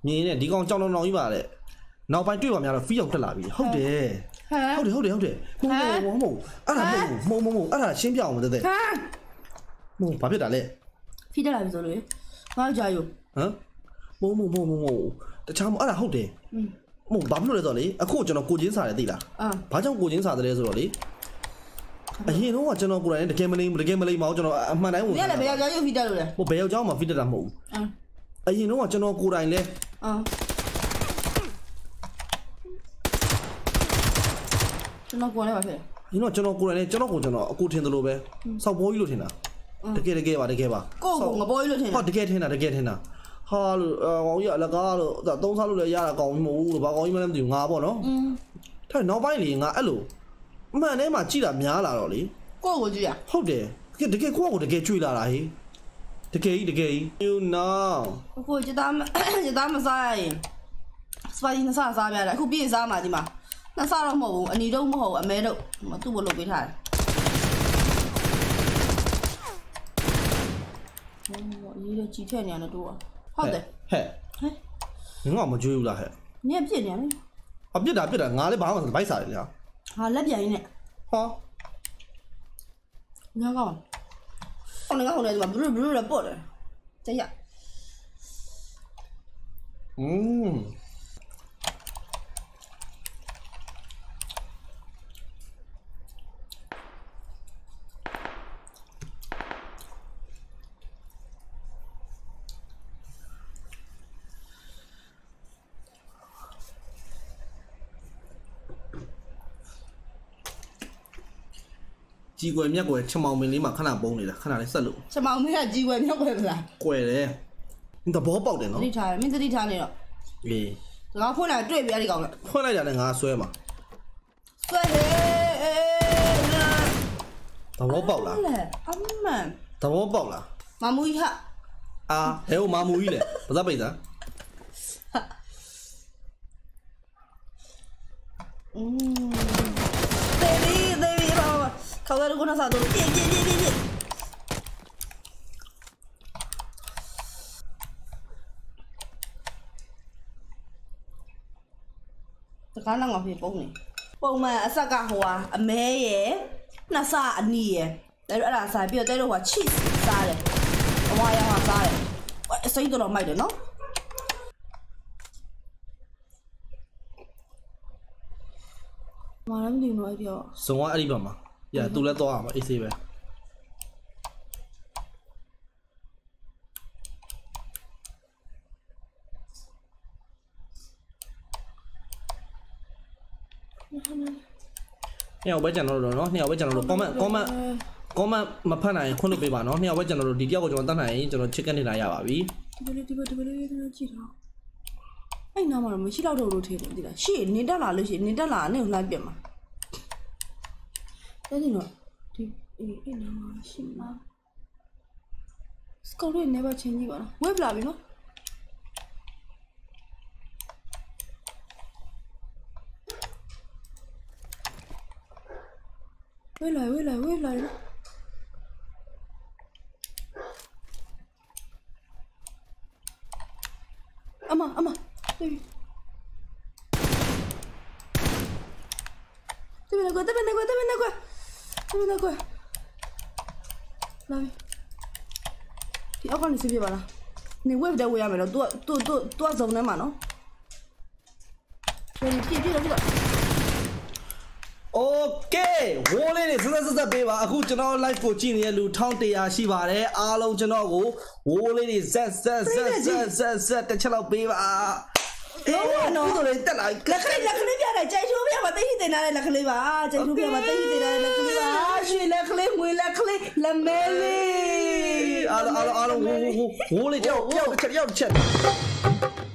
nhìn này đi con trong nó nói bà đấy nào phảiတွေ့vào nhà là phí dòng thật là bị hậu để mù à là mù à là xem biểu mà thế mù bà biết đã lệ phi đã làm rồi đấy bao giờ rồi hả mù chăm à là hậu để mù bấm luôn rồi đấy à cô cho nó cô chiến xả đấy là bà trong cô chiến xả đấy rồi đấy hiện nó cho nó cô này để game lên máu cho nó mà nãy mù này là bây giờ phi đã rồi đấy một béo cháu mà phi đã làm mù hiện nó cho nó cô này lên cho nó cô này bà phải nó cho nó cô này cho nó cô thiên được luôn bé sao bôi luôn thế nào được cái bà cô cũng là bôi luôn thế nào được cái nào ha ngồi vậy là có rồi tông sao luôn là còn mù rồi bà có mấy em tiểu ngà bỏ nó thế nó bay liền ngà luôn mà nếu mà chỉ là nhá là rồi cô của gì à ဟုတ်တယ်တကယ်ကိုကတကယ်ကျွေးလာတာဟေးတကယ်you know ကိုကျတာမစားရင်စပါဂျီနစားပြတယ်အခုပြည့်စားမှာဒီမှာနှစ်စားတော့မဟုတ်ဘူးအနီတော့မဟုတ်ဘူးအမဲတော့သူ့ဘလုပ်ပေးထားတယ်ဟိုရေးကြည့်ထည့်နေရတယ်တို့ဟုတ်တယ်ဟဲ့ငါမကျွေးဘူးလားဟဲ့နင်ပြည့်နေတယ်အပြစ်တာငါလည်းဘာမှမဗိုက်စားတယ်ညာဟာလက်ပြန်ရင်းနဲ့ဟာငါကောင်းဟိုငါဟိုနေဒီမှာဘလူးလည်းပို့တယ်ကြည့်ရကြီးကွယ်မြက်ကွယ်ချက်မောင်မင်းလေးမှာခဏပုံးနေတာခဏလေးဆက်လို့ချက်မောင်မင်းကကြီးကွယ်မြက်ကွယ်မလားကွယ်တယ်သဘောပေါက်တယ်နော်သတိထားမင်းသတိထားနေတော့အေးငါဖွင့်လာတွေ့ပြရဒီကောင်လားဖွင့်လိုက်တာနဲ့ငါဆွဲမှာဆွဲတယ်သဘောပေါက်လားအမှန်သဘောပေါက်လားမမူကြီးဟာအာဟဲ့မမူကြီးလေဘာသာပိတ်တာ babyခေါ်ရကုနာစားတော့ပြတကားလောက်မှာဖြစ်ပုံနေပုံမှန်အဆက်ကဟိုဟာအမဲရယ်နှစ်ဆအနီးရယ်ဒါတော့အဲ့ဒါစားပြီးတော့တဲတော့ဟို cheese စားတယ်အဝါရမှာစားတယ်အစိမ့်တော့မိုက်တယ်နော်မာရမနေတော့အဲ့ပြောစုံကအဲ့ဒီဘက်မှာရသူလည်းတော့အောင်အေးဆေးပဲနှစ်ယောက်ပဲကျွန်တော်တို့နော်နှစ်ယောက်ပဲကျွန်တော်တို့ comment မဖတ်နိုင်ခွင့်လုပ်ပေးပါနော်နှစ်ယောက်ပဲကျွန်တော်တို့ဒီတယောက်ကိုကျွန်တော်တတ်နိုင်ရင်ကျွန်တော် chicken dinner ရပါပြီဒီလိုကြည့်တော့အဲ့နားမှာတော့မရှိတော့လို့ထည့်တယ်ဒီလားရှေ့နေတက်လာလို့ရှိရင်နေတက်လာနဲ့လှမ်းပြတ်မှာအဲ့ဒီတော့ဒီအဲ့နားမှာရှိမှာစကော်လေး never change ပါနော်ဝက်လာပြီနော်ဝက်လာအမတမင်ကွာလာပြီဒီအောက်ကနေစီးပြပါလားနေဝက်တဲ့ဝေးရမယ်တော့ तू စုံနေမှာနော်ပြည့်တော့โอเคဝိုးလေးတွေဆက်ပေးပါအခုကျွန်တော် live ကိုကြည့်နေတဲ့လူ1100ရှိပါတယ်အားလုံးကျွန်တော်ကိုဝိုးလေးတွေဆက်တစ်ချက်လောက်ပေးပါနော်ဒီလိုတက်လာလက်ခလေးပြတယ်ကြိုက်ချိုးပြမှာတိတ်ထိတင်လာတဲ့လက်ကလေးပါကြိုက်ချိုးပြမှာတိတ်ထိတင်လာတဲ့လက်ကလေးပါရွှေလက်ကလေးငွေလက်ကလေးလက်မဲလေးအားလုံးဝိုးလေးတယောက်တစ်ချက်